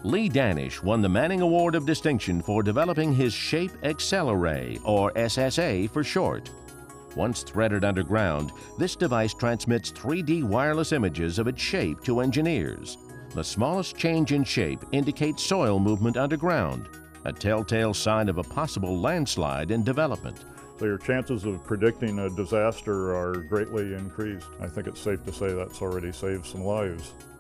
Lee Danish won the Manning Award of Distinction for developing his Shape Accelerate, or SSA for short. Once threaded underground, this device transmits 3D wireless images of its shape to engineers. The smallest change in shape indicates soil movement underground, a telltale sign of a possible landslide in development. So your chances of predicting a disaster are greatly increased. I think it's safe to say that's already saved some lives.